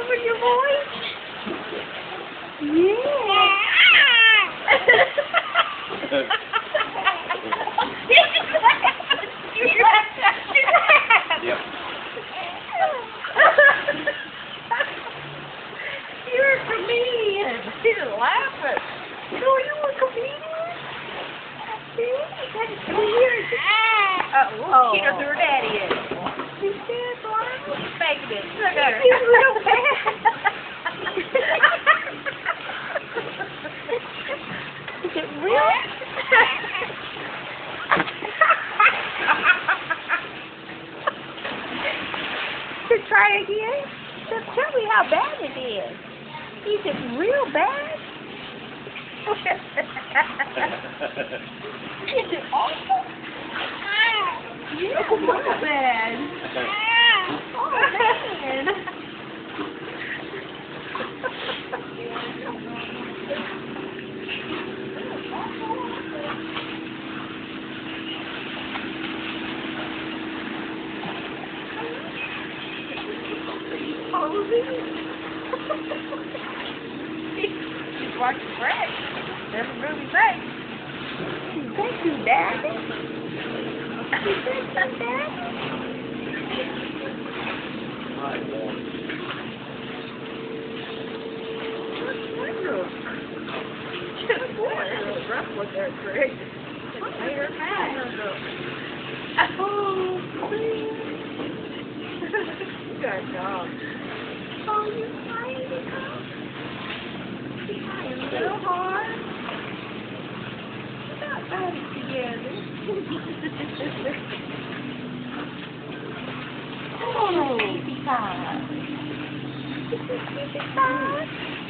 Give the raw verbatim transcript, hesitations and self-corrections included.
with your voice? Yeah. Yep. You're a comedian. She's laughing. You know, you were a comedian? See? Come here. Uh, oh. She knows who her daddy is. She's dead, boy. She's faking it. Look at her. She's real bad. Is it real? To try again? Just tell me how bad it is. Is it real bad? Is it awful? Yeah, real bad. Oh, man. She's watching Greg. There's a movie Greg. Thank you, Daddy. Thank you, Daddy. Good boy. Rough with that, Greg. Made her mad. Oh, please. Good dog. Oh, you trying to come? You're trying a little hard. We're not bad together. Oh, baby time. Baby time.